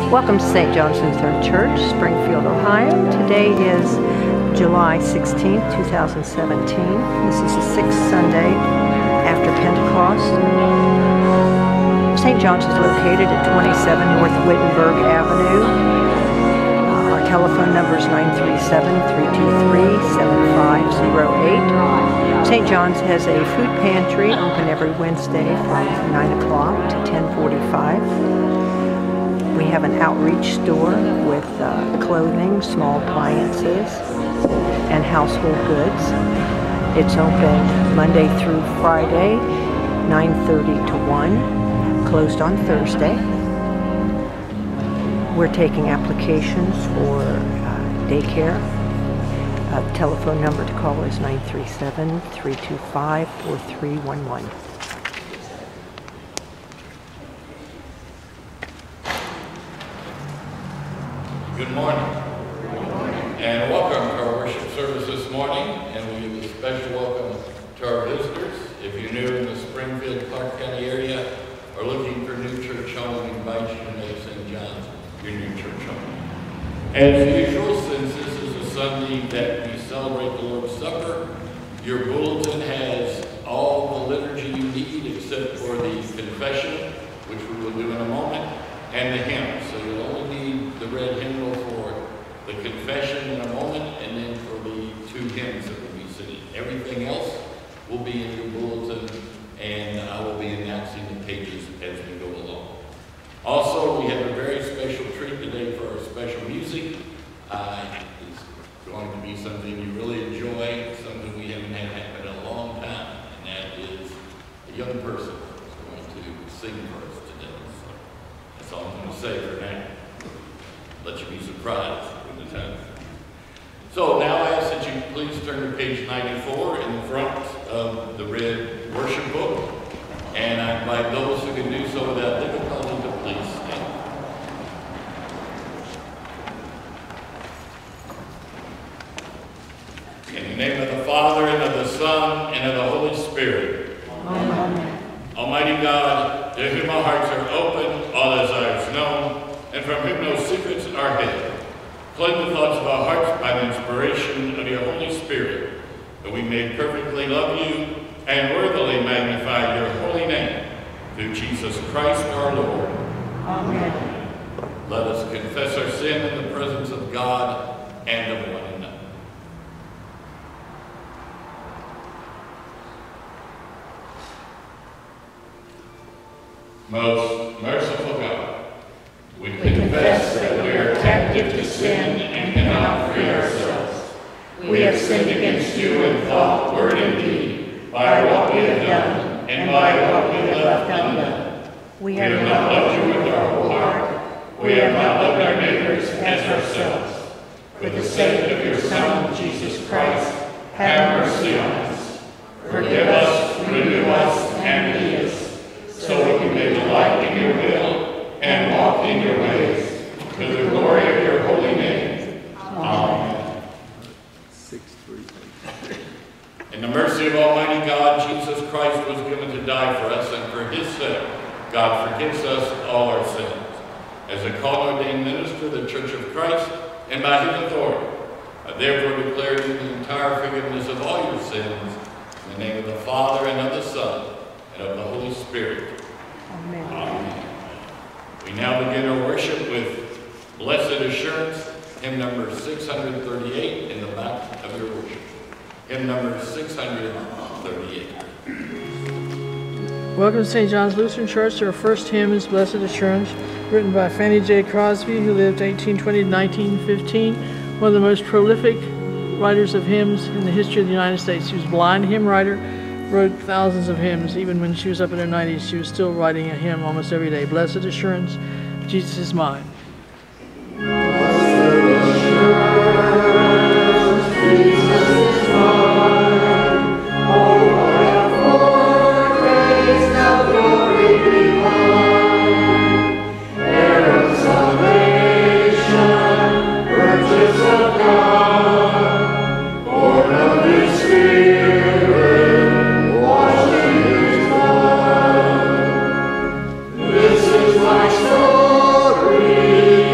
Welcome to St. John's Lutheran Church, Springfield, Ohio. Today is July 16th, 2017. This is the sixth Sunday after Pentecost. St. John's is located at 27 North Wittenberg Avenue. Our telephone number is 937-323-7508. St. John's has a food pantry open every Wednesday from 9 o'clock to 10:45. We have an outreach store with clothing, small appliances, and household goods. It's open Monday through Friday, 9:30 to 1, closed on Thursday. We're taking applications for daycare. The telephone number to call is 937-325-4311. Good morning. And welcome to our worship service this morning, and we give a special welcome to our visitors. If you're new in the Springfield, Clark County area or looking for a new church home, we invite you to make St. John's your new church home. As usual, since this is a Sunday that we celebrate the Lord's Supper, your bulletin has all the liturgy you need except for the confession, which we will do in a moment, and the hymn. So you'll only need the red hymnal for the confession in a moment, and then for the two hymns that will be singing. Everything else will be in your bulletin, and I will be announcing the pages as we go along. Also, we have a very special treat today for our special music. It's going to be something you really enjoy, something we haven't had happen in a long time, and that is a young person who's going to sing for us today. So that's all I'm going to say for now. Let you be surprised when the time comes. So now I ask that you please turn to page 94 in the front of the red worship book. And I invite those who can do so without difficulty to please stand. In the name of the Father, and of the Son, and of the Holy Spirit. Amen. Almighty God, to whom our hearts are open, all desires known, and from whom no secrets are hidden, cleanse the thoughts of our hearts by the inspiration of your Holy Spirit, that we may perfectly love you and worthily magnify your holy name, through Jesus Christ our Lord. Amen. Let us confess our sin in the presence of God and of one another. Most merciful God, we confess that we are captive to sin and cannot free ourselves. We have sinned against you in thought, word, and deed, by what we have done and by what we have left undone. We have not loved you with our whole heart. We have not loved our neighbors as ourselves. For the sake of your Son, Jesus Christ, have mercy on us. Forgive us, renew us, and lead us, so we may delight in your will and walk in your ways, to the glory of your holy name. Amen. In the mercy of Almighty God, Jesus Christ was given to die for us, and for his sake, God forgives us all our sins. As a called ordained minister of the Church of Christ, and by his authority, I therefore declare you the entire forgiveness of all your sins, in the name of the Father, and of the Son, and of the Holy Spirit. Amen. Amen. We now begin our worship with Blessed Assurance, hymn number 638 in the back of your worship. Hymn number 638. Welcome to St. John's Lutheran Church. Our first hymn is Blessed Assurance, written by Fanny J. Crosby, who lived 1820 to 1915, one of the most prolific writers of hymns in the history of the United States. She was a blind hymn writer, wrote thousands of hymns. Even when she was up in her 90s, she was still writing a hymn almost every day. Blessed Assurance, Jesus is mine. This is my story.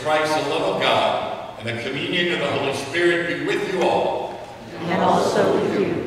Christ, the love of God, and the communion of the Holy Spirit be with you all. And also with you.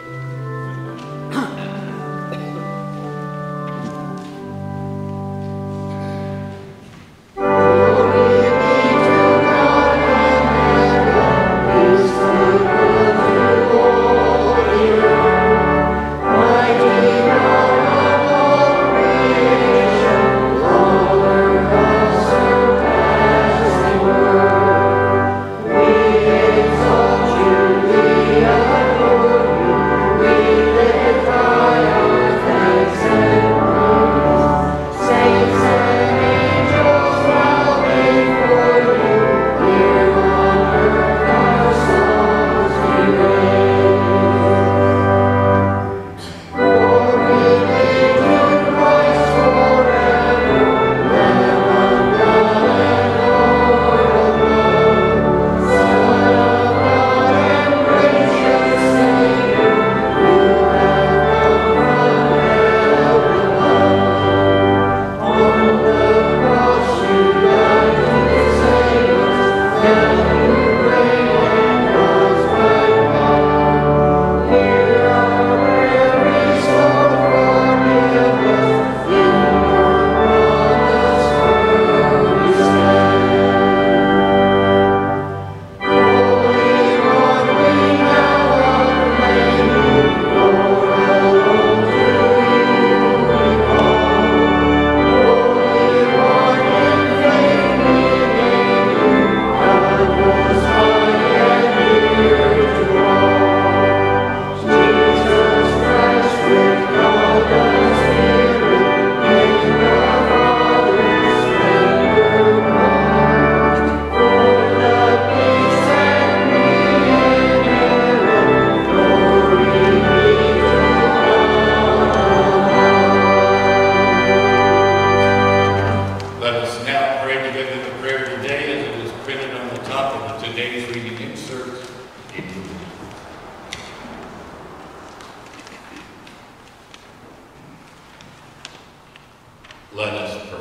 Let us pray.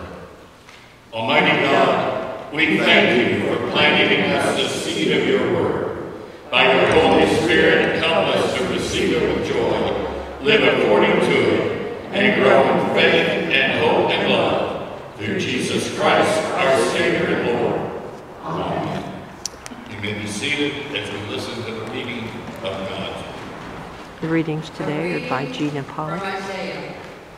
Almighty God, we thank you for planting in us the seed of your word. By your Holy Spirit, help us to receive it with joy, live according to it, and grow in faith and hope and love. Through Jesus Christ, our Savior and Lord. Amen. You may be seated as we listen to the reading of God's word. The readings today are by Gina Pollock. From Isaiah.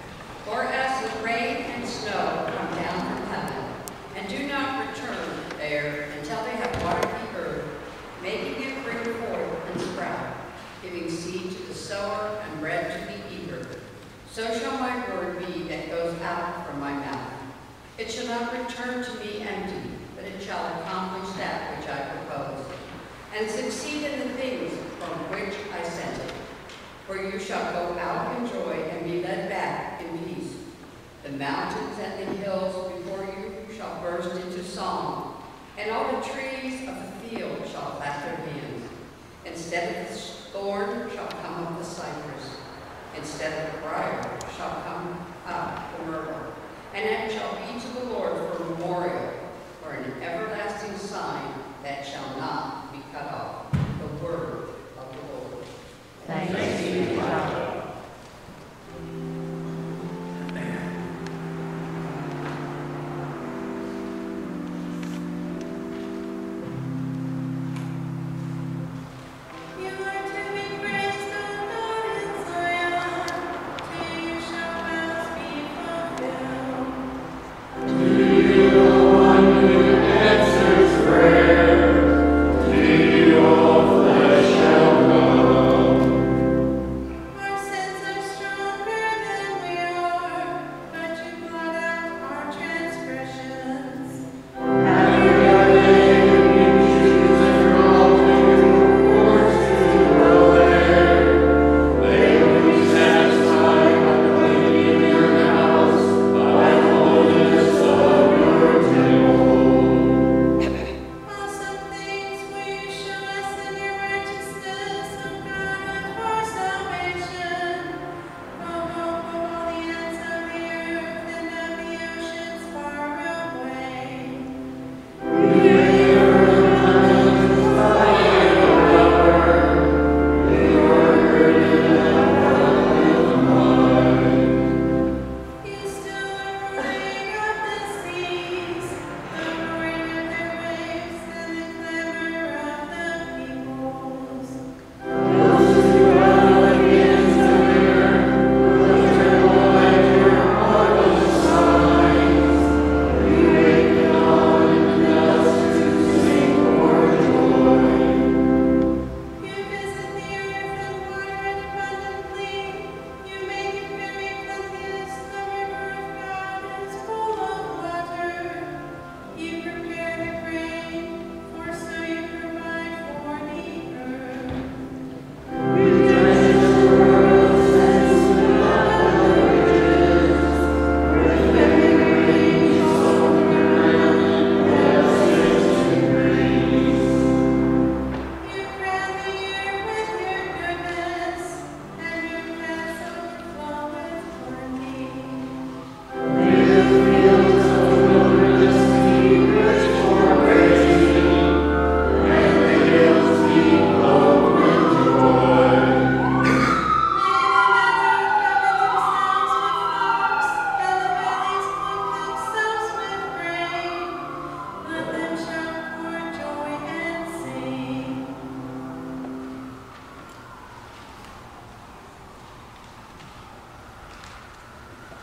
For as the rain and snow come down from heaven, and do not return there until they have watered the earth, making it bring forth and sprout, giving seed to the sower and bread to the eater, so shall my word be that goes out from my mouth. It shall not return to me empty, but it shall accomplish that which I propose, and succeed in the things from which I sent it. For you shall go out in joy and be led back in peace. The mountains and the hills before you shall burst into song, and all the trees of the field shall clap their hands. Instead of the thorn shall come up the cypress, instead of the briar shall come up the myrtle, and it shall be to the Lord for a memorial, for an everlasting sign that shall not be cut off. The word of the Lord. Thanks be to God.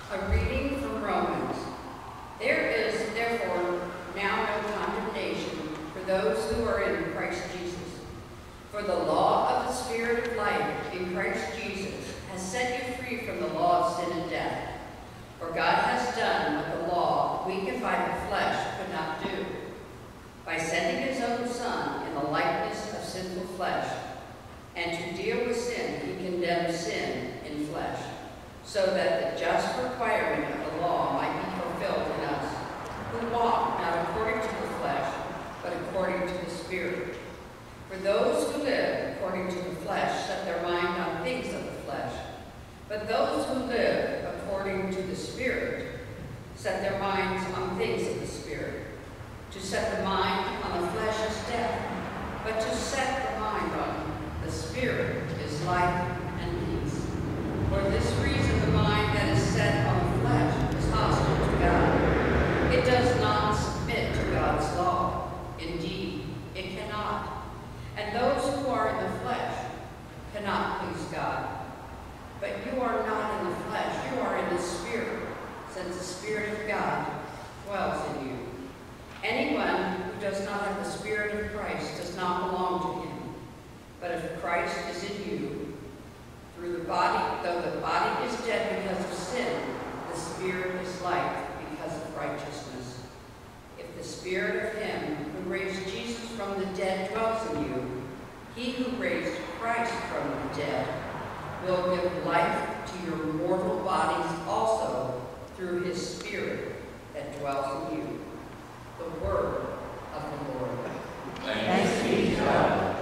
A reading from Romans. There is therefore now no condemnation for those who are in Christ Jesus. For the law of the Spirit of life in Christ Jesus has set you free from the law of sin and death. For God has done what the law, weakened by the flesh, could not do. By sending his own Son in the likeness of sinful flesh, and to deal with sin, he condemned sin in flesh, so that the just requirement of the law might be fulfilled in us, who walk not according to the flesh, but according to the Spirit. For those who live according to the flesh set their mind on things of the flesh, but those who live according to the Spirit set their minds on things of the Spirit. To set the mind on the flesh is death, but to set the mind on the Spirit is life and peace. For this reason the mind that is set on the flesh is hostile to God. It does not submit to God's law. Indeed, it cannot. And those who are in the flesh cannot please God. But you are not in the flesh, you are in the Spirit, since the Spirit of God dwells in you. Anyone who does not have the Spirit of Christ does not belong to him. But if Christ is in you, through the body, though the body is dead because of sin, the Spirit is life because of righteousness. If the Spirit of him who raised Jesus from the dead dwells in you, he who raised Christ from the dead will give life to your mortal bodies also through his Spirit that dwells in you. The word of the Lord. Thanks be to God.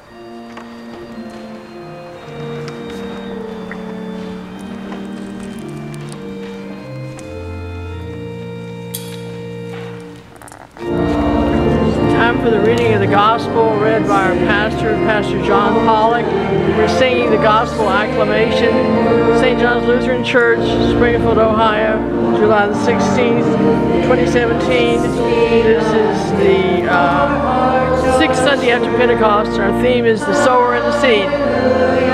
Time for the reading of the gospel read by our pastor, Pastor John Pollock. We're singing the gospel acclamation. St. John's Lutheran Church, Springfield, Ohio, July the 16th, 2017. This is the sixth Sunday after Pentecost. Our theme is the sower and the seed.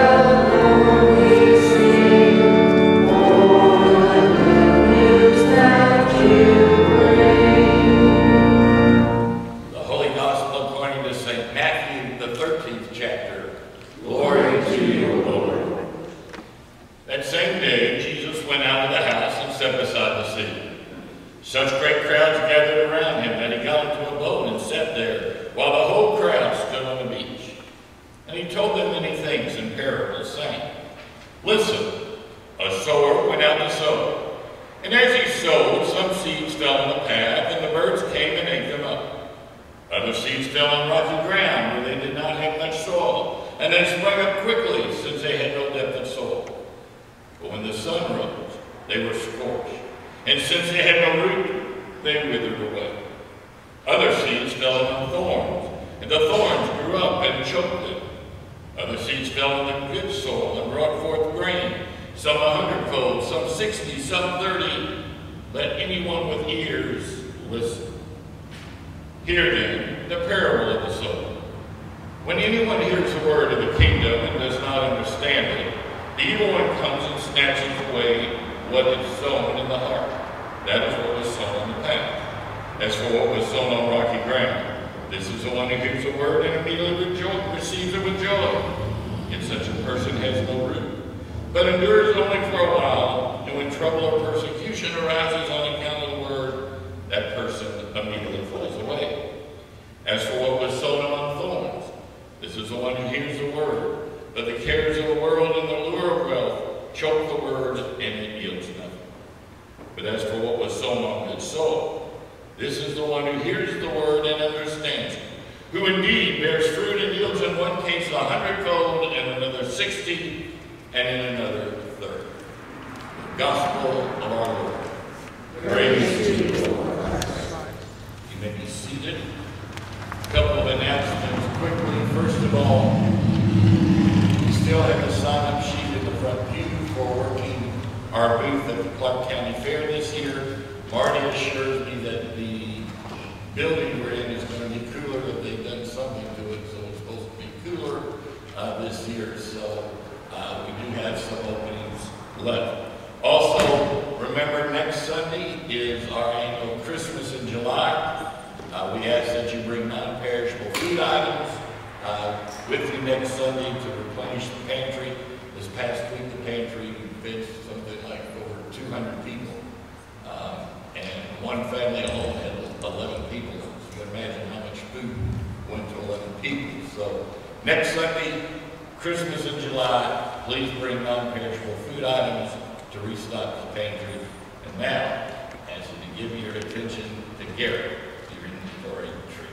Such great crowds gathered around him that he got into a boat and sat there, while the whole crowd stood on the beach. And he told them many things in parables, saying, Listen, a sower went out to sow. And as he sowed, some seeds fell on the path, and the birds came and ate them up. Other seeds fell on rocky ground, where they did not have much soil, and they sprang up quickly, since they had no depth of soil. But when the sun rose, they were scorched. And since they had no root, they withered away. Other seeds fell among thorns, and the thorns grew up and choked them. Other seeds fell in the good soil and brought forth grain, some 100-fold, some 60, some 30. Let anyone with ears listen. Hear then the parable of the sower. When anyone hears the word of the kingdom and does not understand it, the evil one comes and snatches away what is sown in the heart. That is what was sown on the path. As for what was sown on rocky ground, this is the one who hears the word and immediately receives it with joy. Yet such a person has no root, but endures only for a while, and when trouble or persecution arises on account of the word, that person immediately falls away. As for what was sown among thorns, this is the one who hears the word, but the cares of the world and the lure of wealth choke the word, and it yields nothing. But as for what was sown on good soil, this is the one who hears the word and understands it, who indeed bears fruit and yields in one case 100-fold, in another 60, and in another 30. The gospel of our Lord. Praise to you, Lord. You may be seated. A couple of announcements quickly. First of all, we still have a sign-up sheet in the front pew for working our booth at the Clark County Fair this year. Marty assures me that the building we're in is going to be cooler, that they've done something to it, so it's supposed to be cooler this year. So we do have some openings left. Also, remember remember, next Sunday is our annual Christmas in July. We ask that you bring non-perishable food items with you next Sunday to replenish the pantry. This past week, the pantry fed something like over 200 people. And one family alone had 11 people. So you can imagine how much food went to 11 people. So next Sunday, Christmas in July, please bring non-perishable food items to restock the pantry. And now, I ask you to give your attention to Garrett, your inventory tree.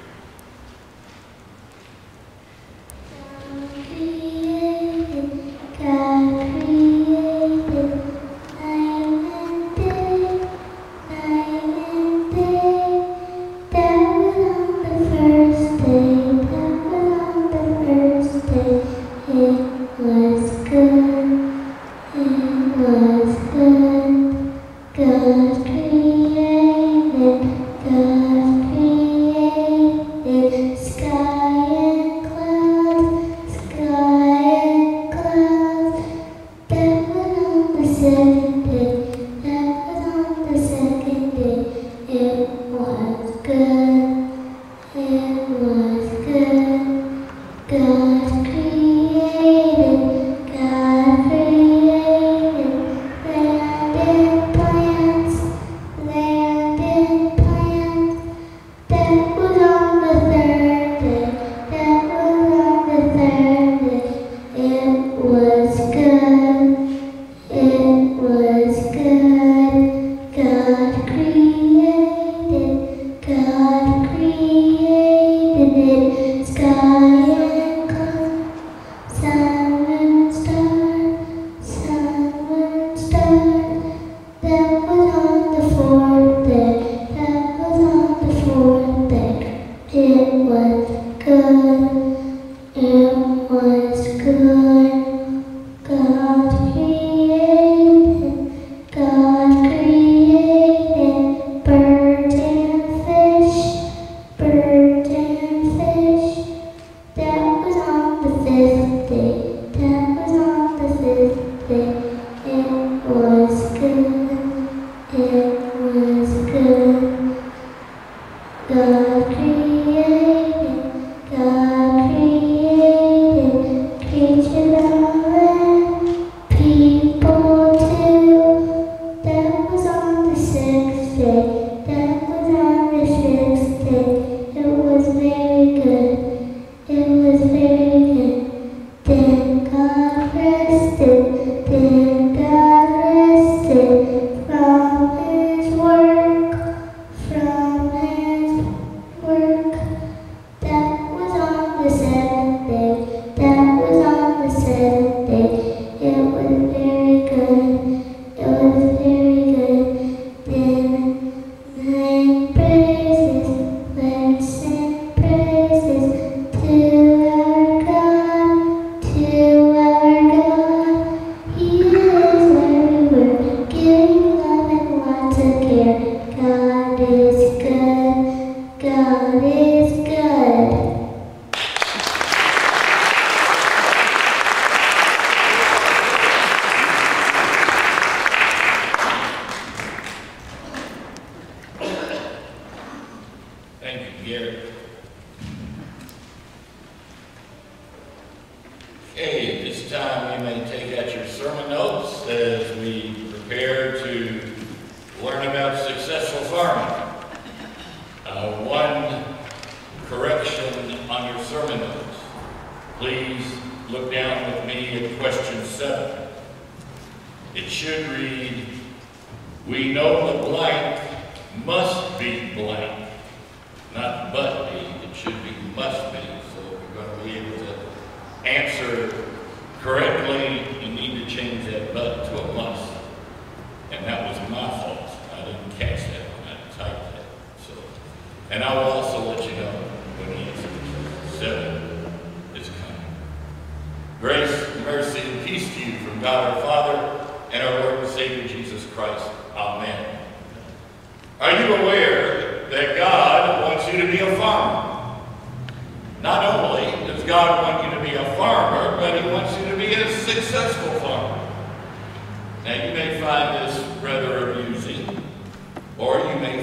Now you may find this rather amusing.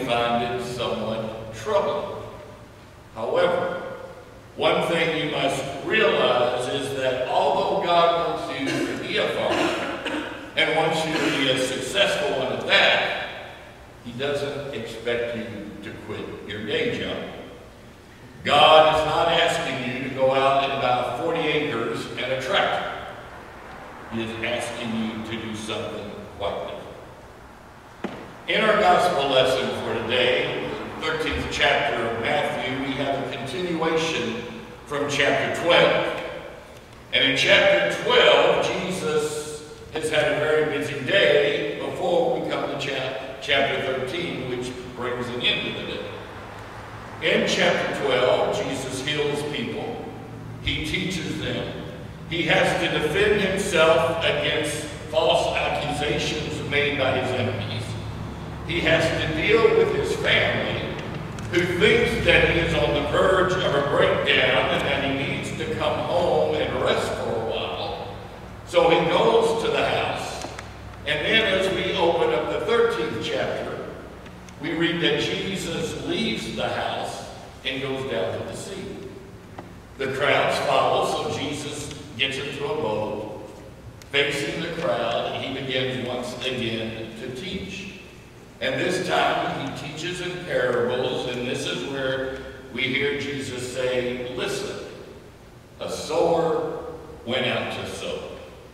find it somewhat troubling. However, one thing you must realize is that although God wants you to be a farmer and wants you to be a successful one at that, He doesn't expect you to quit your day job. God is not asking you to go out and buy 40 acres and a tractor. He is asking you to do something quite different. In our gospel lesson for today, the 13th chapter of Matthew, we have a continuation from chapter 12. And in chapter 12, Jesus has had a very busy day before we come to chapter 13, which brings an end to the day. In chapter 12, Jesus heals people. He teaches them. He has to defend himself against false accusations made by his enemies. He has to deal with his family, who thinks that he is on the verge of a breakdown and that he needs to come home and rest for a while. So he goes to the house. And then as we open up the 13th chapter, we read that Jesus leaves the house and goes down to the sea. The crowds follow, so Jesus gets into a boat, facing the crowd, and he begins once again to teach. And this time he teaches in parables, and this is where we hear Jesus say, listen, a sower went out to sow.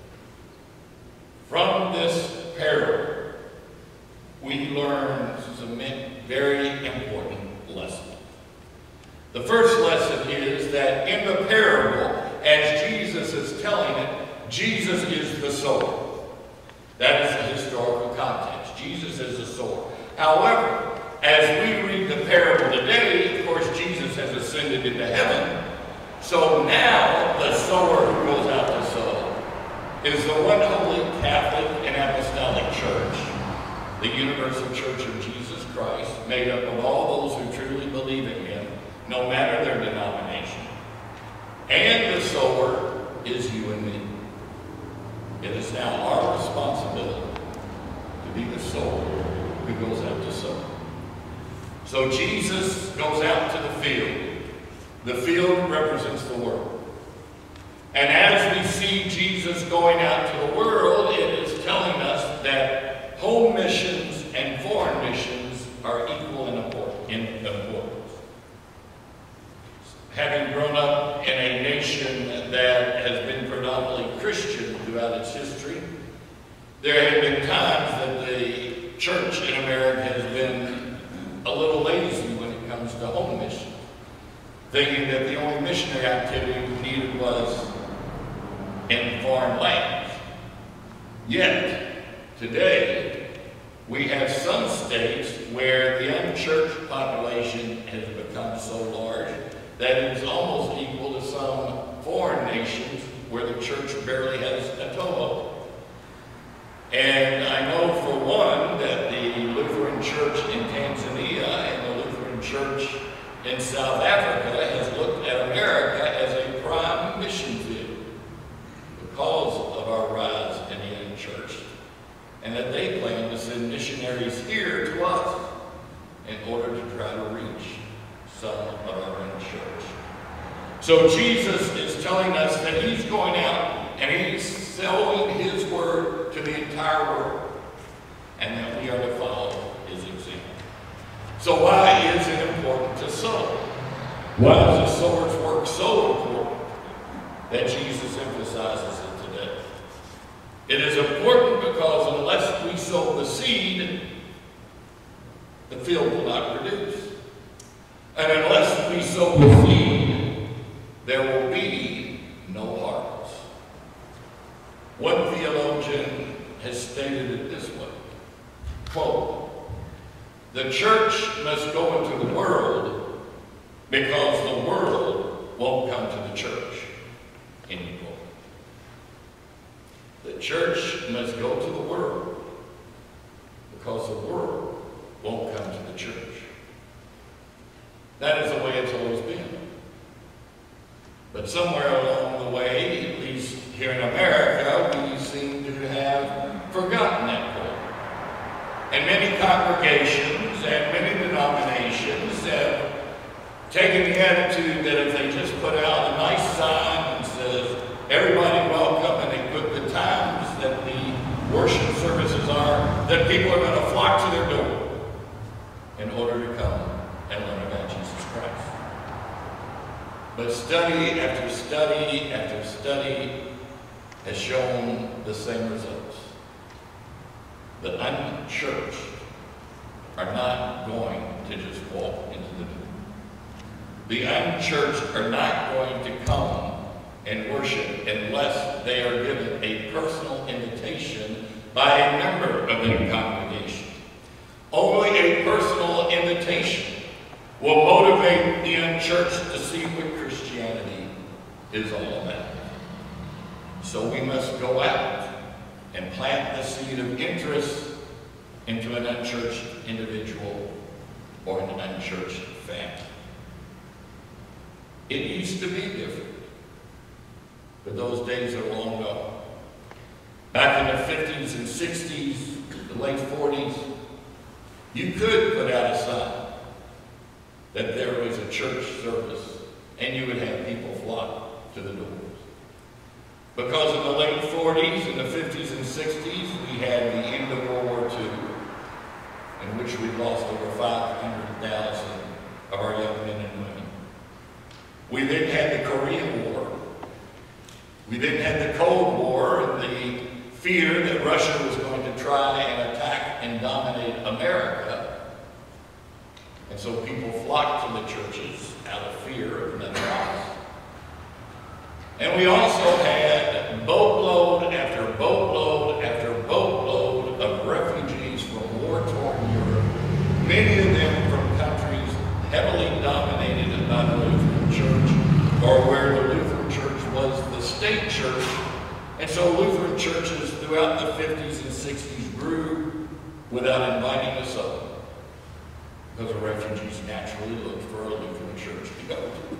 From this parable, we learn some very important lessons. The first lesson is that in the parable, as Jesus is telling it, Jesus is the sower. That is the historical context. Jesus is the sower. However, as we read the parable today, of course, Jesus has ascended into heaven. So now the sower who goes out to sow is the one holy Catholic and Apostolic Church, the universal Church of Jesus Christ, made up of all those who truly believe in him, no matter their denomination. And the sower is you and me. It is now our responsibility to be the sower who goes out to sow. So Jesus goes out to the field. The field represents the world. And as we see Jesus going out to the world, it is telling us that home missions and foreign missions are equal in importance. Having grown up in a nation that has been predominantly Christian throughout its history, there have been times that the church in America has been a little lazy when it comes to home missions, thinking that the only missionary activity needed was in foreign lands. Yet, today, we have some states where the unchurched population has become so large that it is almost equal to some foreign nations where the church barely has a toehold. And I know for one that the Lutheran church in Tanzania and the Lutheran church in South Africa has looked at America as a prime mission field because of our rise in the unchurched, and that they plan to send missionaries here to us in order to try to reach some of our own church. So Jesus is telling us that he's going out and he's sowing his word to the entire world, and that we are to follow his example. So why is it important to sow? Why is the sower's work so important that Jesus emphasizes it today? It is important because unless we sow the seed, the field will not produce. And unless we sow the seed, there will be no harvest. One theologian has stated it this way, quote, "The church must go into the world because the world won't come to the church," end quote. The church must go to the world because the world won't come to the church. That is the way it's always been. But somewhere along the way, at least here in America, we seem to have forgotten that point. And many congregations and many denominations have taken the attitude that if they just put out a nice sign and says, everybody welcome, and they put the times that the worship services are, that people are going to flock to their door in order to come and learn about Jesus Christ. But study after study after study has shown the same results. The unchurched are not going to just walk into the door. The unchurched are not going to come and worship unless they are given a personal invitation by a member of their congregation. Only a personal invitation will motivate the unchurched to see what Christianity is all about. So we must go out and plant the seed of interest into an unchurched individual or an unchurched family. It used to be different, but those days are long gone. Back in the 50s and 60s, the late 40s, you could put out a sign that there was a church service and you would have people flock to the doors. Because in the late 40s and the 50s and 60s, we had the end of World War II, in which we lost over 500,000 of our young men and women. We then had the Korean War. We then had the Cold War and the fear that Russia was going to try and attack and dominate America. And so people flocked to the churches out of fear of another house. And we also had boatload after boatload after boatload of refugees from war-torn Europe, many of them from countries heavily dominated by the Lutheran Church, or where the Lutheran Church was the state church. And so Lutheran churches throughout the 50s and 60s grew without inviting us up, because the refugees naturally looked for a Lutheran church to go to.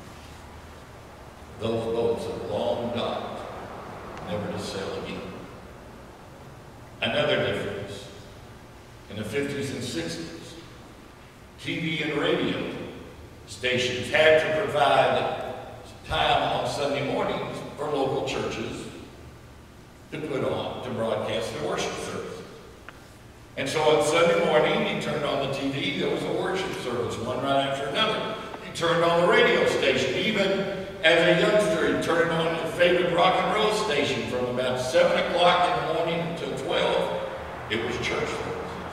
Those boats have long docked, never to sail again. Another difference, in the 50s and 60s, TV and radio stations had to provide time on Sunday mornings for local churches to to broadcast their worship service. And so on Sunday morning, you turned on the TV, there was a worship service, one right after another. You turned on the radio station, even as a youngster, you turned on your favorite rock and roll station from about 7 o'clock in the morning until 12. It was church services.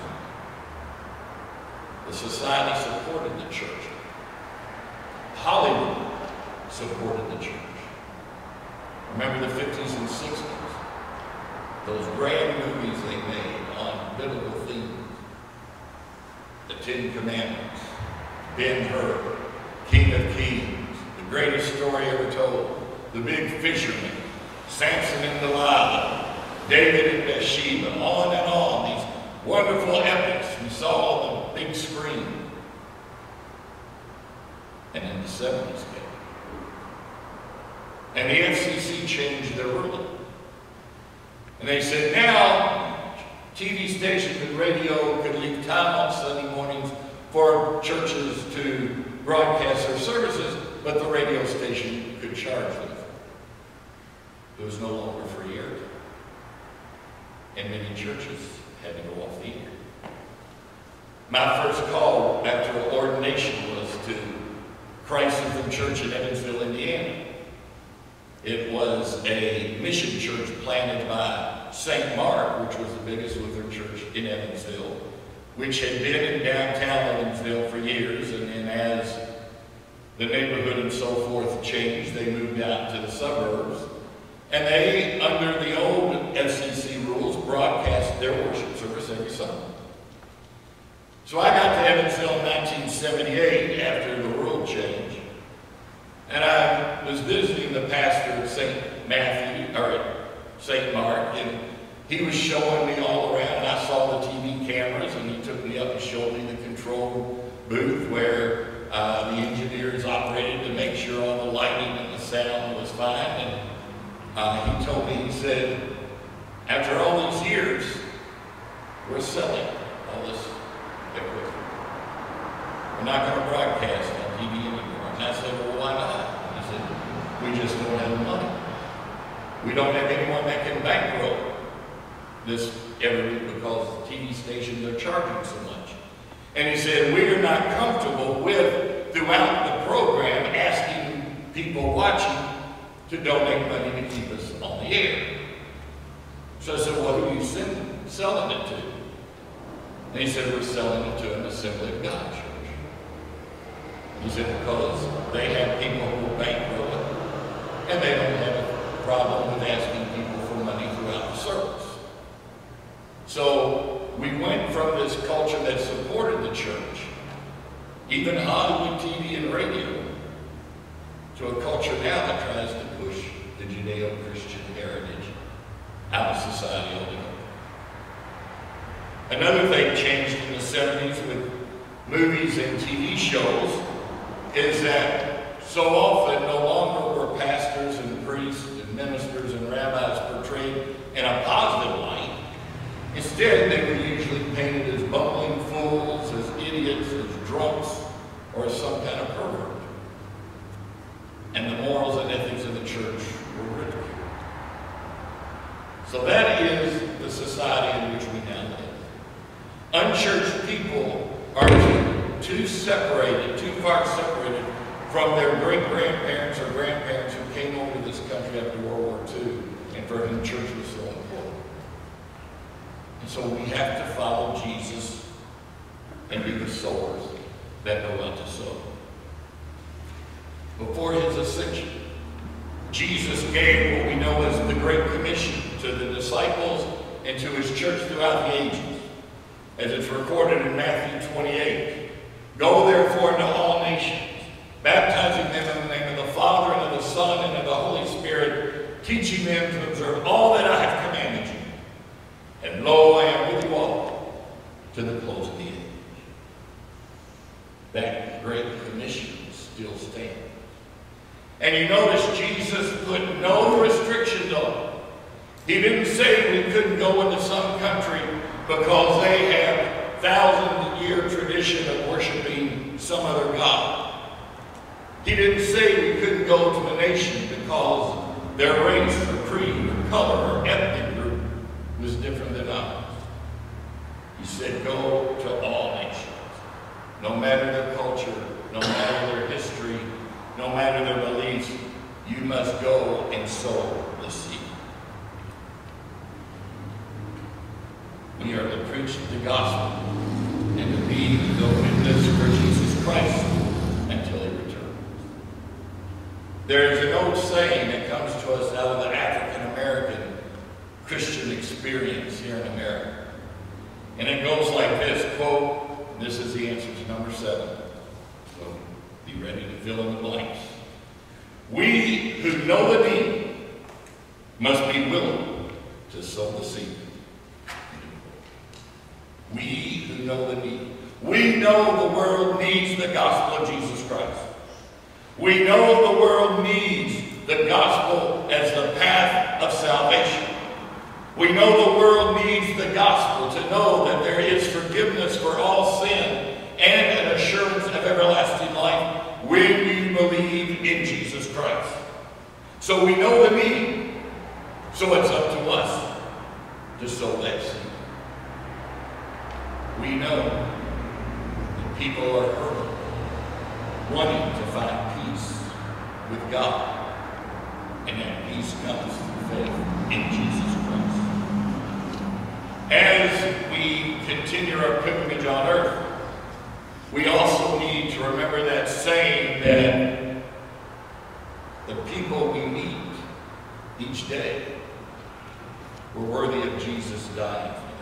The society supported the church. Hollywood supported the church. Remember the 50s and 60s? Those grand movies they made on biblical themes. The Ten Commandments, Ben-Hur, King of Kings, the greatest story ever told, The Big Fisherman, Samson and Delilah, David and Bathsheba, on, these wonderful epics we saw on the big screen. And then the 70s came. And the FCC changed their ruling. And they said now TV stations and radio could leave time on Sunday mornings for churches to broadcast their services, but the radio station could charge them. It was no longer free air. And many churches had to go off the air. My first call after ordination was to Christ Lutheran Church in Evansville, Indiana. It was a mission church planted by St. Mark, which was the biggest Lutheran church in Evansville, which had been in downtown Evansville for years, and then as the neighborhood and so forth changed, they moved out to the suburbs, and they, under the old FCC rules, broadcast their worship service every Sunday. So I got to Evansville in 1978 after the rule change, and I was visiting the pastor at St. Mark, and he was showing me all around, and I saw the TV cameras, and he took me up and showed me the control booth where the engineers operated to make sure all the lighting and the sound was fine. And he told me, he said, after all these years, we're selling all this They quit. We're not going to broadcast on TV anymore. And I said, well, why not? And he said, we just don't have the money. We don't have anyone that can bankroll this every week because the TV stations are charging so much. And he said, we are not comfortable with, throughout the program, asking people watching to donate money to keep us on the air. So I said, well, who are you selling it to? And he said, we're selling it to an Assembly of God church. He said, because they have people who will bankroll it, and they don't have a problem with asking people for money throughout the service. So we went from this culture that supported the church, even Hollywood TV and radio, to a culture now that tries to push the Judeo-Christian heritage out of society altogether. Another thing changed in the 70s with movies and TV shows is that so often no longer were pastors and priests and ministers and rabbis portrayed in a positive light. Instead, they were usually painted as bumbling fools, as idiots, as drunks, or as some kind of pervert. And the morals and ethics of the church were ridiculed. So that is the society in which we now live. Unchurched people are too far separated from their great-grandparents or grandparents who came over to this country after World War II and for whom church was so important. And so we have to follow Jesus and be the sowers that know what to sow. Before his ascension, Jesus gave what we know as the Great Commission to the disciples and to his church throughout the ages, as it's recorded in Matthew 28. Go therefore into all nations, baptizing them in the name of the Father, and of the Son, and of the Holy Spirit, teaching them to observe all that I have commanded you. And lo, I am with you all to the close of the age. That Great Commission still stands. And you notice Jesus put no restrictions on it. He didn't say we couldn't go into some country because they have 1,000-year tradition of worshiping some other god. He didn't say we couldn't go to a nation because their race or creed or color or ethnic group was different than ours. He said go to all nations. No matter their culture, no matter their history, no matter their beliefs, you must go and sow the seed. We are to preach the gospel and to be the witness for Jesus Christ until he returns. There is an old saying that comes to us out of the African-American Christian experience here in America. And it goes like this, quote, this is the answer to number 7. So be ready to fill in the blanks. We who know the need must be willing to sow the seed. We who know the need. We know the world needs the gospel of Jesus Christ. We know the world needs the gospel as the path of salvation. We know the world needs the gospel to know that there is forgiveness for all sin and an assurance of everlasting life when you believe in Jesus Christ. So we know the need. So it's up to us to sow that seed. We know that people are hurting, wanting to find peace with God. And that peace comes through faith in Jesus Christ. As we continue our pilgrimage on earth, we also need to remember that saying that the people we meet each day were worthy of Jesus dying for them.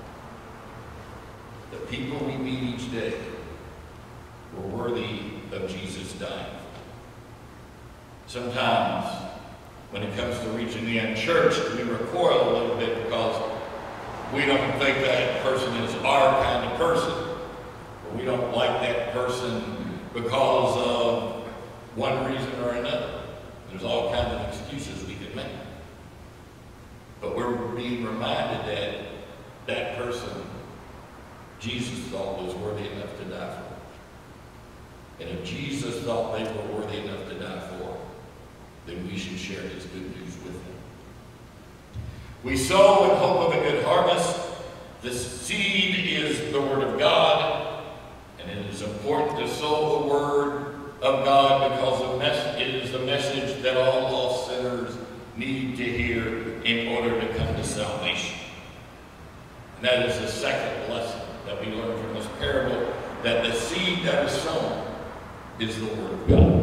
The people we meet each day were worthy of Jesus dying for them. Sometimes, when it comes to reaching the unchurched, we recoil a little bit because we don't think that person is our kind of person. Or we don't like that person because of one reason or another. There's all kinds of excuses we could make. But we're being reminded that that person Jesus thought was worthy enough to die for. And if Jesus thought they were worthy enough to die for, then we should share his good news with them. We sow in hope of a good harvest. The seed is the Word of God, and it is important to sow the Word of God because it is the message that all lost sinners need to hear in order to come to salvation. And that is the second lesson that we learn from this parable, that the seed that is sown is the Word of God.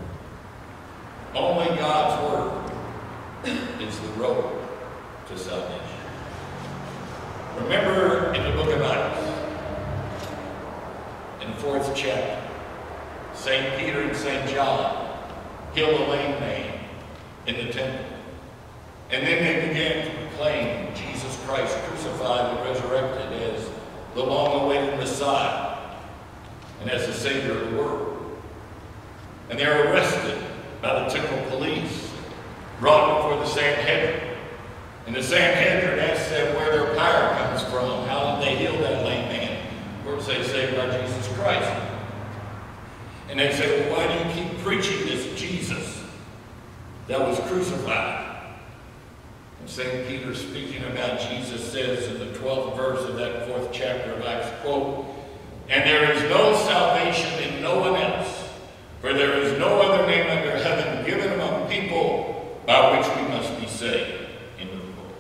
Only God's Word is the road to salvation. Remember in the book of Acts, in the 4th chapter, St. Peter and St. John healed a lame man in the temple. And then they began to proclaim Jesus Christ crucified and resurrected as the long-awaited Messiah and as the Savior of the world. And they were arrested by the temple police, brought before the Sanhedrin. And the Sanhedrin asked them where their power comes from. How did they heal that lame man? Of course, they say by Jesus Christ. And they say, well, why do you keep preaching this Jesus that was crucified? And St. Peter, speaking about Jesus, says in the 12th verse of that 4th chapter of Acts, quote, "And there is no salvation in no one else, for there is no other name under heaven given among people by which we must be saved." End of the quote.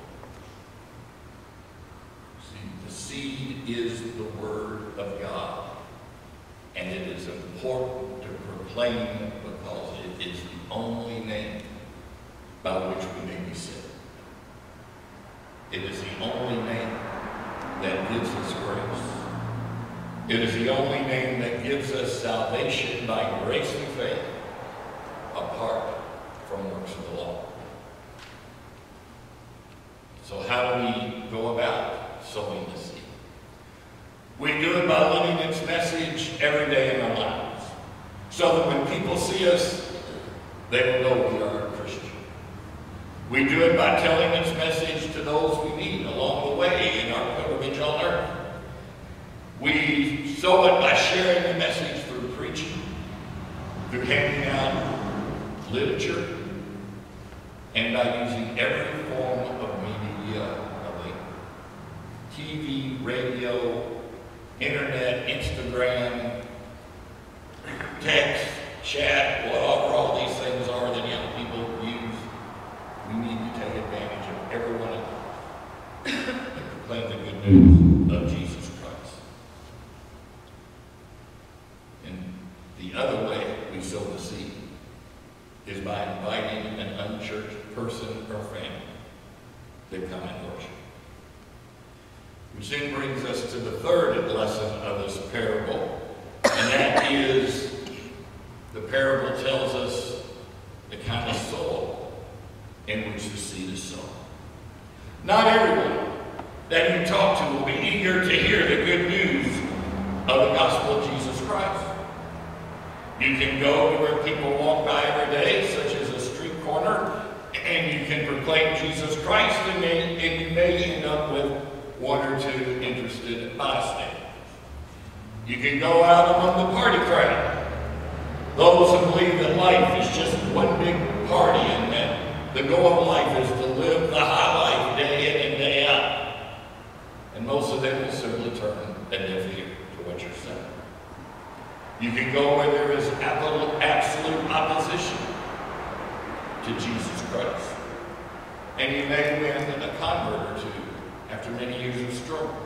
See, the seed is the Word of God, and it is important to proclaim because it is the only name by which we may be saved. It is the only name that gives us grace. It is the only name that gives us salvation by grace and faith, apart from works of the law. So how do we go about sowing the seed? We do it by living its message every day in our lives, so that when people see us, they will know we are a Christian. We do it by telling its message to those we meet along the way in our pilgrimage on earth. We sow it by sharing the message through preaching, through handing out literature, and by using every form of media available. TV, radio, internet, Instagram, text, chat, whatever all these things are that young people use. We need to take advantage of every one of them and proclaim the good news of Jesus Christ. And the other way we sow the seed is by inviting an unchurched person or family to come and worship. Which then brings us to the third lesson of this parable, and that is the parable tells us the kind of soil in which the seed is sown. Not everyone that you talk to will be eager to hear the good news of the gospel of Jesus Christ. You can go to where people walk by every day, such as a street corner, and you can proclaim Jesus Christ, and you may end up with one or two interested bystanders. You can go out among the party crowd, those who believe that life is just one big party and that the goal of life is to live the high life day in and day out. And most of them will simply turn a deaf ear to what you're saying. You can go where there is absolute opposition to Jesus Christ. And you may win a convert or two after many years of struggle.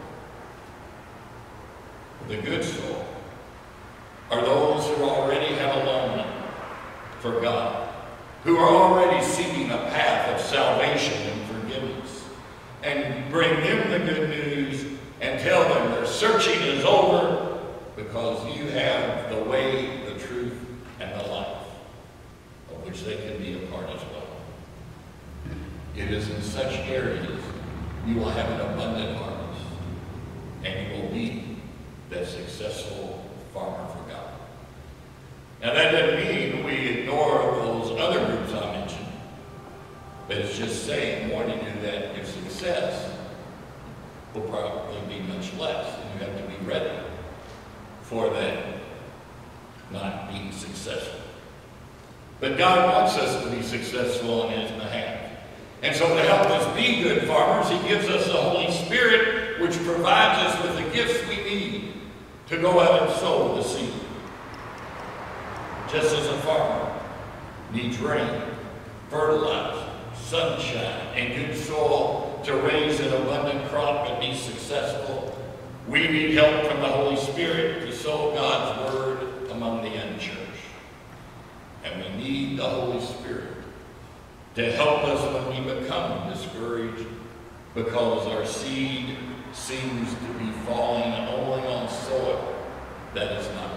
The good soul are those who already have a longing for God, who are already seeking a path of salvation and forgiveness, and bring them the good news and tell them their searching is over because you have the way, the truth, and the life, of which they can be a part as well. It is in such areas you will have an abundant harvest, and you will be that successful farmer for God. Now that doesn't mean we ignore those other groups I mentioned, but it's just saying, warning you that your success will probably be much less, and you have to be be ready for that not being successful. But God wants us to be successful on His behalf. And so to help us be good farmers, He gives us the Holy Spirit, which provides us with the gifts we need to go out and sow the seed. Just as a farmer needs rain, fertilizer, sunshine, and good soil to raise an abundant crop and be successful, we need help from the Holy Spirit to sow God's Word among the unchurched. And we need the Holy Spirit to help us when we become discouraged because our seed seems to be falling only on soil that is not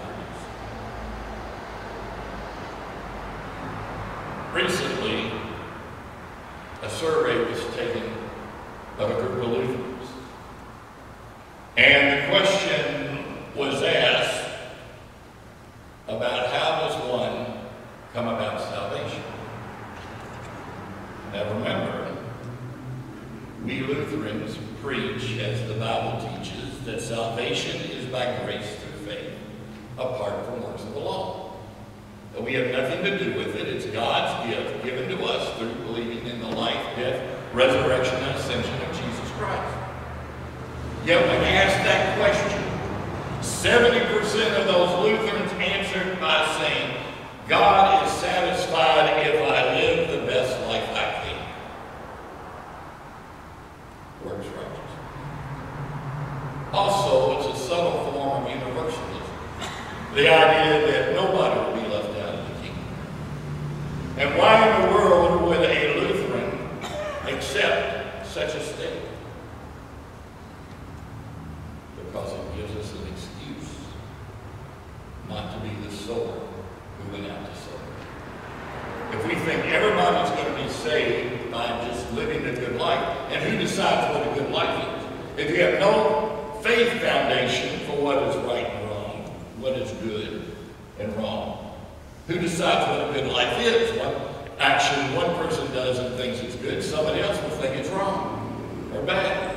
produced. Recently, a survey was taken of a group of Lutherans, and the question was asked about how does one come about salvation. Now remember, we Lutherans preach, as the Bible teaches, that salvation is by grace through faith, apart from works of the law. That we have nothing to do with it. It's God's gift given to us through believing in the life, death, resurrection, and ascension of Jesus Christ. Yet when asked that question, 70% of those Lutherans answered by saying, God is satisfied if I live the best life I can. Works righteous. Also, it's a subtle form of universalism. The idea that nobody will be left out of the kingdom. And why in the world would a Lutheran accept such a statement? Because it gives us an excuse not to be the sower who went out to sow. If we think everybody's going to be saved by just living a good life, and who decides what a good life is? If you have no faith foundation for what is right and wrong, what is good and wrong, who decides what a good life is? What action one person does and thinks it's good, somebody else will think it's wrong or bad.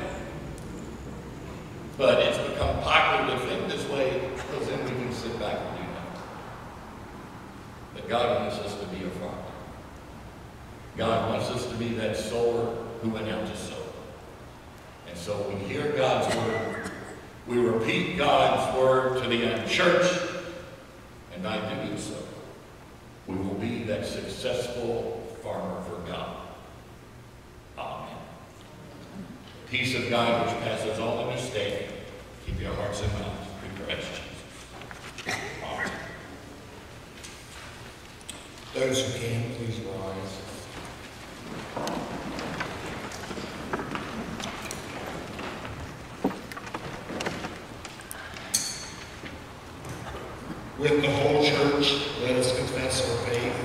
But it's become popular to think this way because then we can sit back and do nothing. But God wants us to be a farmer. God wants us to be that sower who went out to sow. And so we hear God's word. We repeat God's word to the unchurched. And by doing so, we will be that successful farmer for God. Amen. The peace of God which passes all understanding, keep your hearts and minds through Christ Jesus. Amen. Those who can, please rise. With the whole church, let us confess our faith.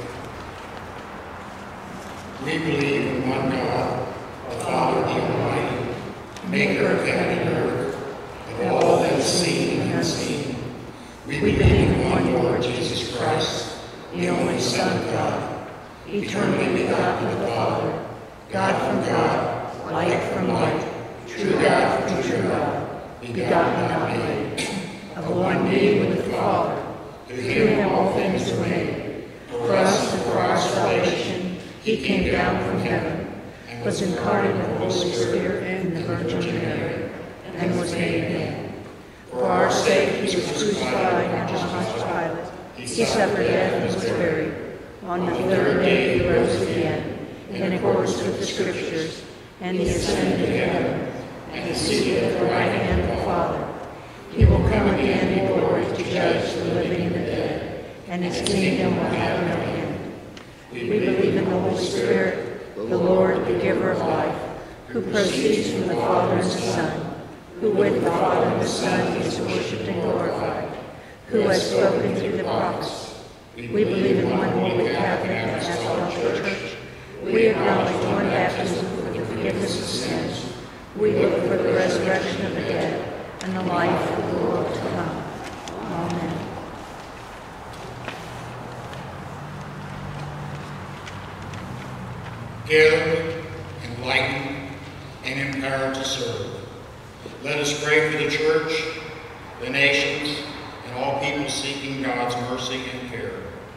We believe in one God, the Father, the Almighty, maker of heaven and earth, and all that is seen and unseen. We believe in one Lord Jesus Christ, the only Son of God, eternally begotten of the Father, God from God, light from light, true God from true God, begotten not made, of one being with the Father, through whom all things were made. For us and for our salvation, He came down from heaven, was incarnate of the Holy Spirit and the Virgin Mary, and was made man. For our sake He was crucified under Pontius Pilate. He suffered death and was buried. On the third day He rose again, in accordance with the Scriptures, and He ascended to heaven, and is seated at the right hand of the Father. He will come again in glory to judge the living and the dead, and His kingdom will have no end. We believe in the Holy Spirit, the Lord, the giver of life, who proceeds from the Father and the Son, who with the Father and the Son is worshipped and glorified, who has spoken through the prophets. We believe in one holy Catholic and Apostolic Church. We acknowledge one baptism for the forgiveness of sins. We look for the resurrection of the dead and the life of the world to come. Amen. Gathered, enlightened, and empowered to serve. Let us pray for the church, the nations, and all people seeking God's mercy and care.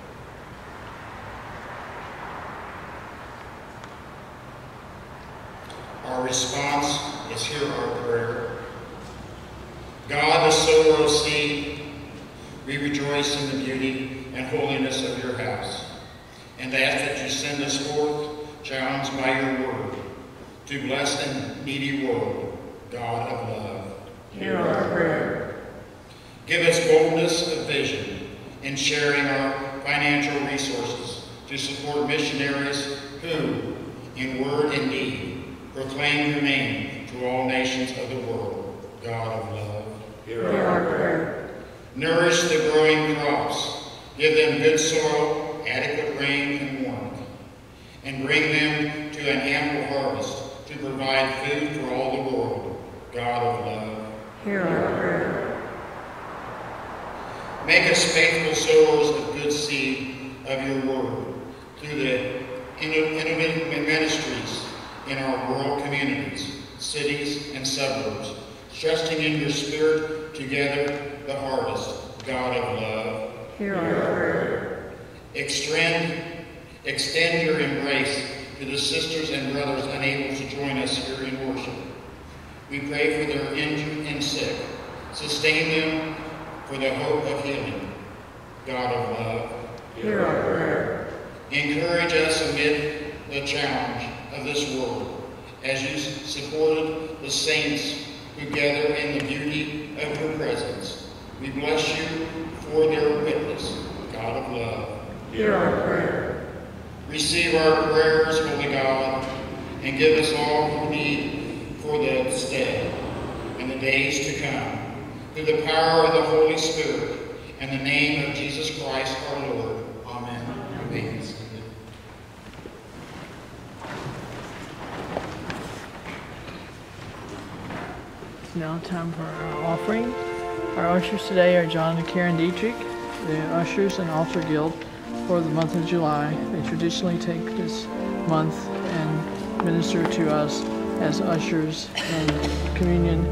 Our response is hear our prayer. God, the sower of seed, we rejoice in the beauty and holiness of your house, and ask that you send us forth, challenged by your word, to bless the needy world, God of love. Hear our prayer. Give us boldness of vision in sharing our financial resources to support missionaries who, in word and deed, proclaim your name to all nations of the world, God of love. Hear our prayer. Nourish the growing crops, give them good soil, adequate rain and warmth, and bring them to an ample harvest to provide food for all the world, God of love. Hear our prayer. Make us faithful sowers of good seed of your word through the innovative ministries in our rural communities, cities, and suburbs, trusting in your spirit to gather the harvest, God of love. Hear our prayer. Extend your embrace to the sisters and brothers unable to join us here in worship. We pray for their injured and sick. Sustain them for the hope of healing, God of love. Hear our prayer. Encourage us amid the challenge of this world as you supported the saints who gather in the beauty of your presence. We bless you for their witness, God of love. Hear our prayer. Receive our prayers, Holy God, and give us all we need for this day and the days to come. Through the power of the Holy Spirit and the name of Jesus Christ our Lord. Amen. Amen. It's now time for our offering. Our ushers today are John and Karen Dietrich, the ushers and altar guild for the month of July. They traditionally take this month and minister to us as ushers and communion,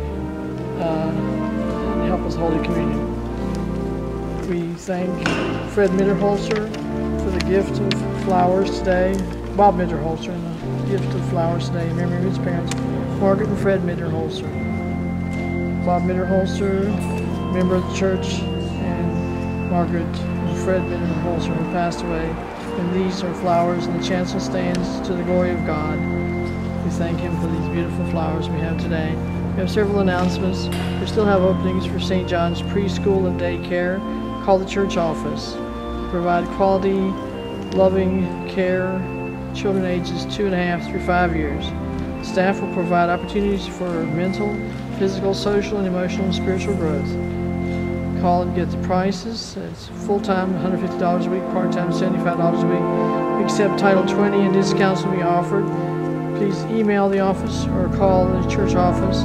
and help us Holy Communion. We thank Fred Mitterholzer for the gift of flowers today, Bob Mitterholzer, and the gift of flowers today in memory of his parents, Margaret and Fred Mitterholzer. Bob Mitterholzer, member of the church, and Margaret and Fred Mitterholzer, who passed away. And these are flowers, and the chancel stands to the glory of God. We thank him for these beautiful flowers we have today. We have several announcements. We still have openings for St. John's preschool and daycare. Call the church office. Provide quality, loving care, children ages 2.5 through 5 years. Staff will provide opportunities for mental, physical, social, and emotional and spiritual growth. Call and get the prices. It's full-time, $150 a week, part-time, $75 a week. We accept Title 20 and discounts will be offered. Please email the office or call the church office,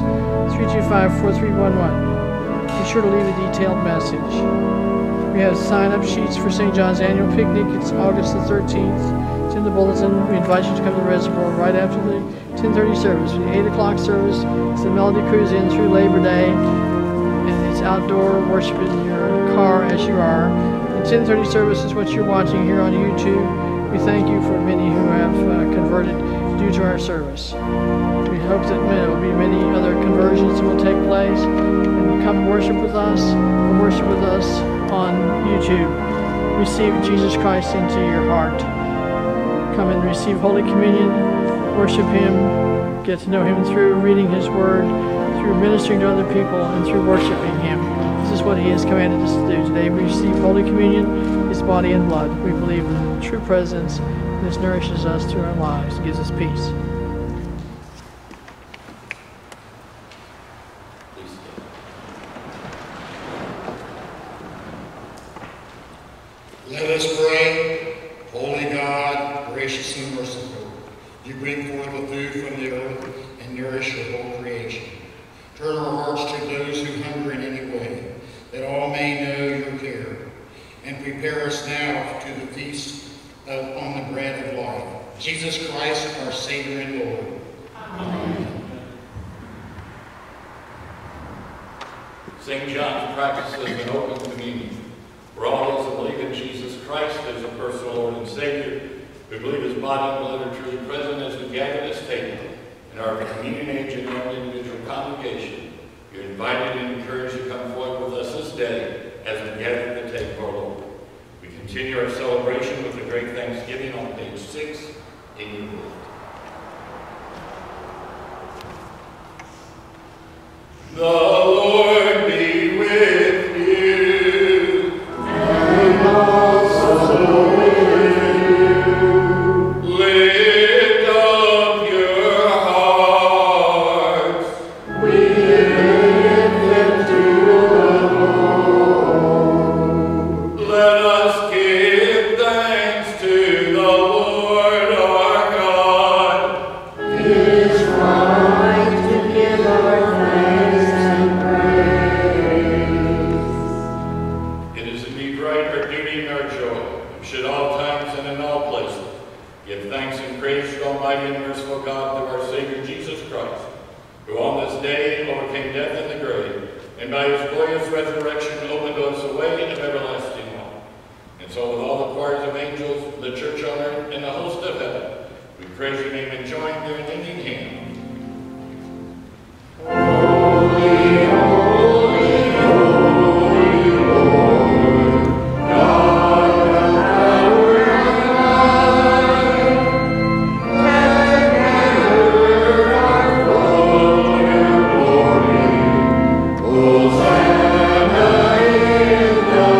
325-4311. Be sure to leave a detailed message. We have sign-up sheets for St. John's annual picnic. It's August the 13th. It's in the bulletin. We invite you to come to the reservoir right after the 10:30 service. For the 8 o'clock service, it's the Melody Cruise in through Labor Day. And it's outdoor worship in your car as you are. The 10:30 service is what you're watching here on YouTube. We thank you for many who have converted due to our service. We hope that there will be many other conversions that will take place. And come worship with us, or worship with us on YouTube. Receive Jesus Christ into your heart. Come and receive Holy Communion, worship Him, get to know Him through reading His Word, through ministering to other people, and through worshiping Him. This is what He has commanded us to do. Today we receive Holy Communion, His body and blood. We believe in true presence, and this nourishes us through our lives and gives us peace. Let us pray. Holy God, gracious and merciful, you bring forth the food from the earth and nourish your whole creation. Turn our hearts to those who hunger in any way, that all may know your care. And prepare us now to the feast on the bread of life. Jesus Christ, our Savior and Lord. Amen. St. John's practices an open communion. For all those who believe in Jesus Christ as a personal Lord and Savior, we believe his body and blood are truly present as we gather at this table. In our communion age and our individual congregation, you're invited and encouraged to come forward with us this day as we gather at the table of our Lord. We continue our celebration with a great thanksgiving on page 6 in your book. The Lord be with you. And also with you. Lift up your hearts. We lift them to the Lord. Let us give thanks to the Lord our God. It is right to give our thanks and praise. It is indeed right, our duty and our joy. We should all times and in all places give thanks and praise to Almighty and merciful God through our Savior Jesus Christ, who on this day overcame death and the grave, and by his glorious resurrection opened to us a way of everlasting life. And so with all the choirs of angels, the church on earth, and the host of heaven, we praise your name and join their unending hymn. Holy, holy, holy Lord, God of power and might, heaven and earth are full of your glory. Hosanna in the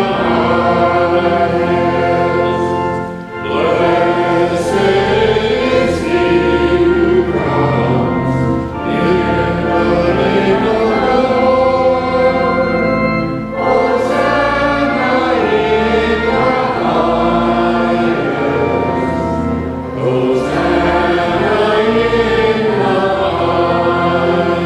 highest. Blessed is he who comes in the name of the Lord. Hosanna in the highest. Hosanna in the highest.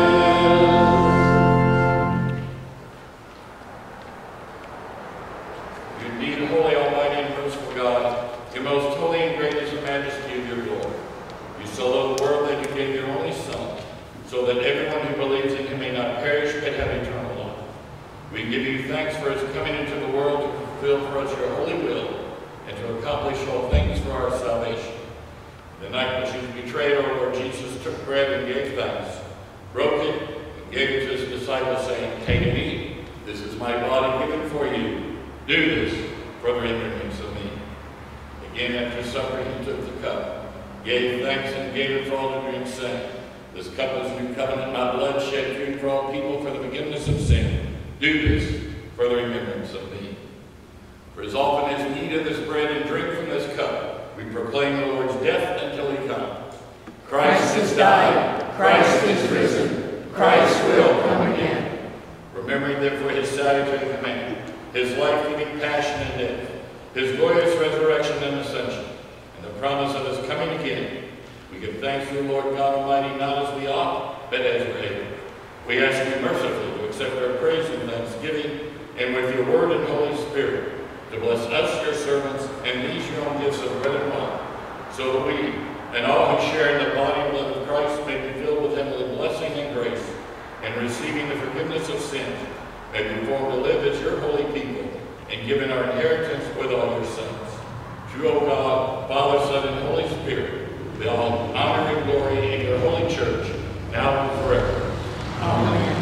You indeed, holy, almighty, and merciful God, your most holy and great is the majesty of your glory. You so loved the world that you gave your only Son, so that everyone who believes in him may not perish but have eternal life. We give you thanks for his coming into the world to fulfill for us your holy will and to accomplish all things for our salvation. The night which he was betrayed, our Lord Jesus took bread and gave thanks, broke it, and gave it to his disciples, saying, "Take and eat. This is my body given for you. Do this for the remembrance of me." Again, after supper, he took the cup, gave thanks, and gave it for all to drink, saying, "This cup is the new covenant, my blood shed for you for all people for the forgiveness of sin. Do this for the remembrance of me." For as often as we eat of this bread and drink from this cup, we proclaim the Lord's death until he comes. Christ has died. Christ is risen. Christ will come again. Remembering therefore his salutary command, his life-giving passion and death, his glorious resurrection and ascension, and the promise of his coming again, we give thanks to the Lord God Almighty, not as we ought, but as we're able. We ask you mercifully to accept our praise and thanksgiving, and with your word and Holy Spirit, to bless us, your servants, and these your own gifts of bread and wine, so that we, and all who share in the body and blood of Christ, may be filled with heavenly blessing and grace, and receiving the forgiveness of sins, may be formed to live as your holy people, and given our inheritance with all your saints. True, O God, Father, Son, and Holy Spirit, be all honor and glory in your holy church, now and forever. Amen.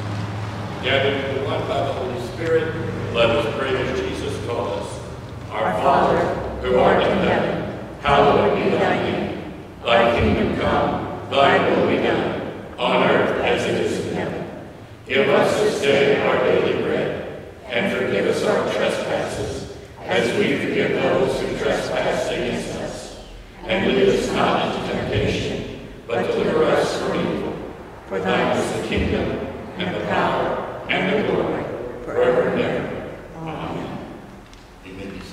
Gathered into one by the Holy Spirit, let us pray as Jesus taught us. Our Father, who art in heaven, hallowed be thy name. Thy kingdom come, thy will be done, on earth as it is in heaven. Give us this day our daily bread, and forgive us our trespasses, as we forgive those who trespass against us. And lead us not into temptation, but deliver us from evil. For thine is the kingdom, and the power, and the glory, forever and ever. Amen. You may be seated.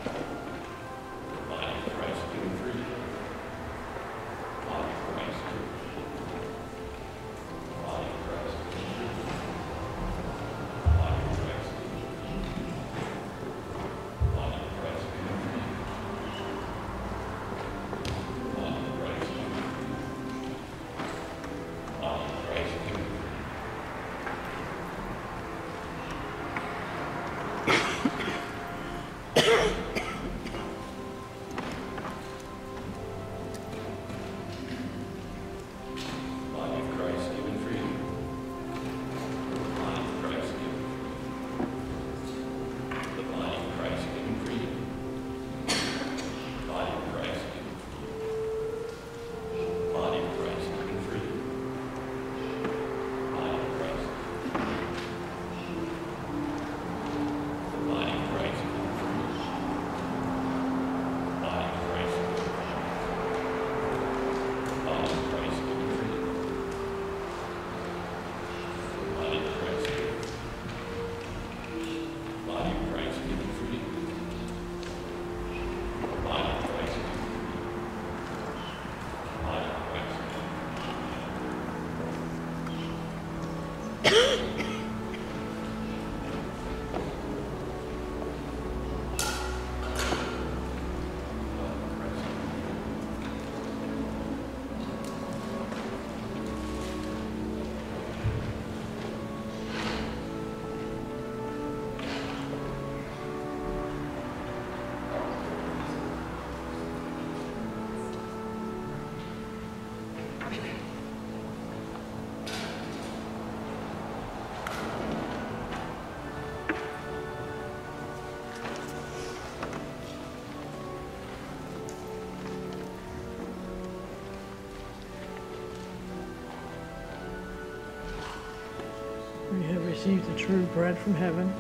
We have received the true bread from heaven,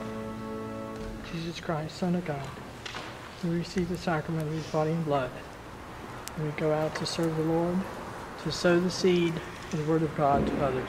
Jesus Christ, Son of God. We receive the sacrament of his body and blood. And we go out to serve the Lord, to sow the seed of the word of God to others.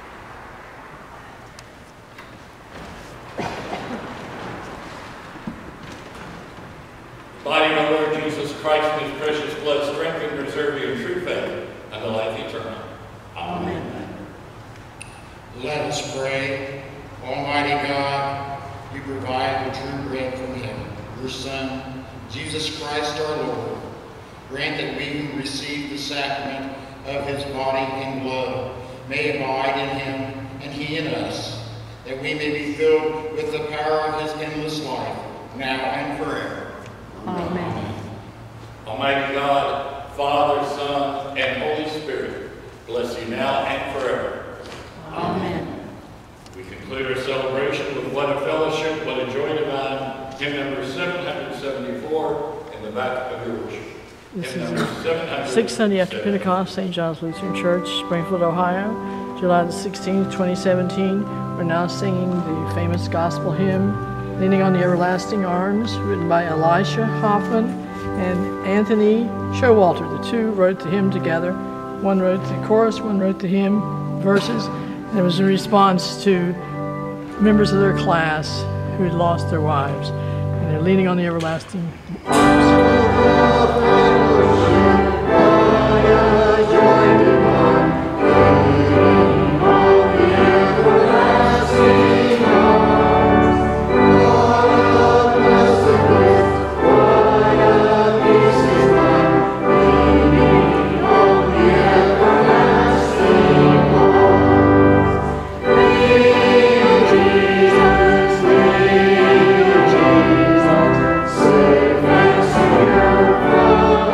Body of our Lord Jesus Christ and his precious blood strengthen, preserve you in true faith and the life eternal. Amen. Let us pray. Almighty God, you provide the true bread from heaven, your Son, Jesus Christ our Lord. Grant that we who receive the sacrament of his body and blood may abide in him and he in us, that we may be filled with the power of his endless life, now and forever. Amen. Almighty God, Father, Son, and Holy Spirit, bless you now and forever. Amen. We conclude our celebration with What a Fellowship, What a Joy Divine, hymn number 774 in the back of your worship. This Hymn is number the 774. sixth Sunday after Pentecost, St. John's Lutheran Church, Springfield, Ohio, July the 16th, 2017. We're now singing the famous gospel hymn, Leaning on the Everlasting Arms, written by Elisha Hoffman and Anthony Showalter. The two wrote the hymn together. One wrote the chorus, one wrote the hymn verses. And it was in response to members of their class who had lost their wives. And they're leaning on the everlasting arms. Jesus, save us now.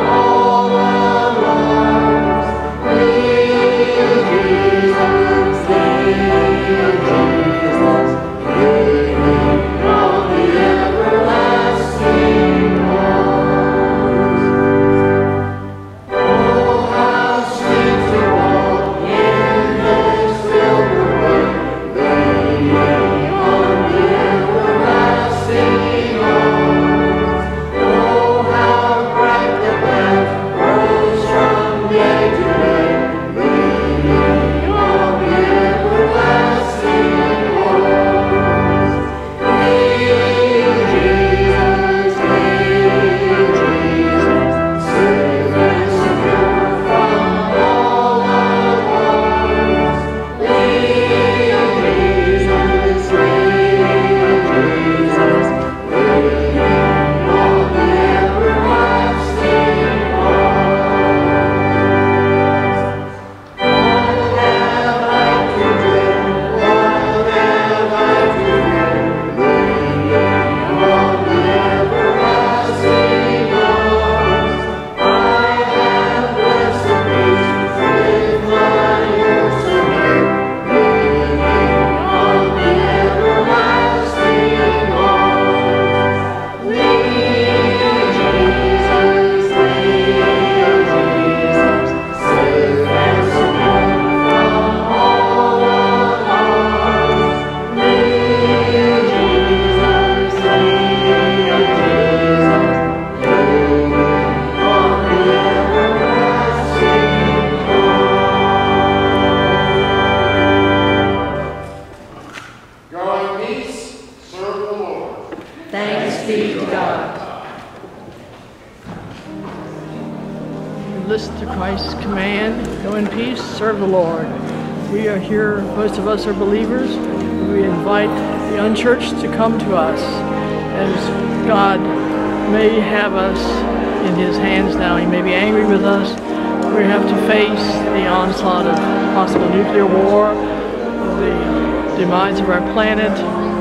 listen to Christ's command, go in peace, serve the Lord. We are here, most of us are believers. We invite the unchurched to come to us as God may have us in his hands now. He may be angry with us. We have to face the onslaught of possible nuclear war, the demise of our planet,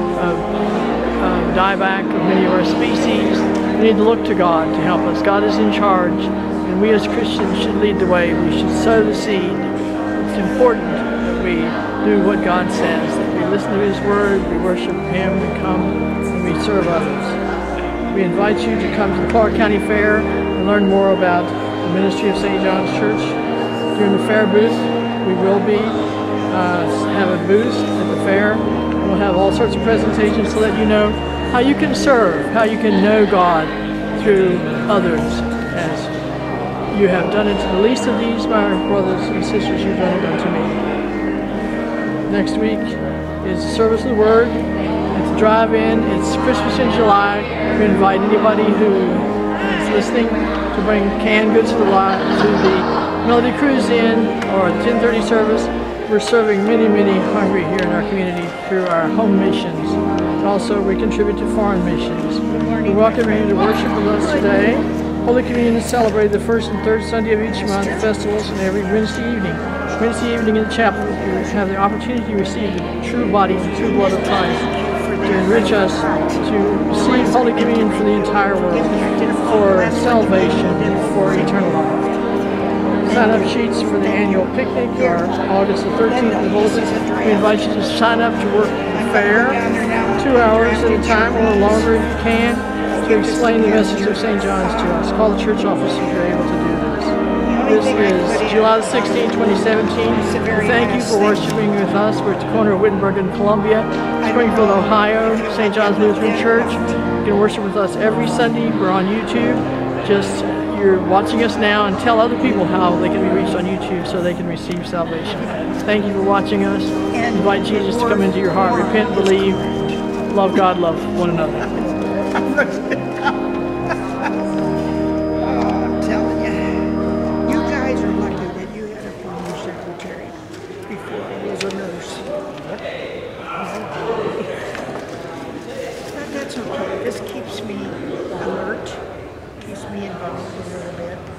dieback of many of our species. We need to look to God to help us. God is in charge, and we as Christians should lead the way. We should sow the seed. It's important that we do what God says, that we listen to his word, we worship him, we come, and we serve others. We invite you to come to the Pollock County Fair and learn more about the ministry of St. John's Church. During the fair booth, we will be have a booth at the fair. We'll have all sorts of presentations to let you know how you can serve, how you can know God through others, as you have done it to the least of these, my brothers and sisters, you've done it unto me. Next week is the service of the Word. It's a drive-in. It's Christmas in July. We invite anybody who is listening to bring canned goods to the Melody Cruise Inn or the 10:30 service. We're serving many, many hungry here in our community through our home missions. Also, we contribute to foreign missions. We welcome you to worship with us today. Holy Communion is celebrated the first and third Sunday of each month, festivals, and every Wednesday evening. Wednesday evening in the chapel, you have the opportunity to receive the true body and true blood of Christ, to enrich us, to receive Holy Communion for the entire world, for salvation, for eternal life. Sign-up sheets for the annual picnic are August the 13th in Bolton. We invite you to sign up to work at the fair, 2 hours at a time or longer if you can, to explain the message of St. John's to us. Call the church office if you're able to do this. This is July 16, 2017. Thank you for worshiping with us. We're at the corner of Wittenberg and Columbia, Springfield, Ohio, St. John's Lutheran Church. You can worship with us every Sunday. We're on YouTube. You're watching us now, and tell other people how they can be reached on YouTube so they can receive salvation. Thank you for watching us. Invite Jesus to come into your heart. Repent, believe, love God, love one another. I'm telling you, you guys are lucky that you had a former secretary before I was a nurse. But that's okay. This keeps me alert, keeps me involved a little bit.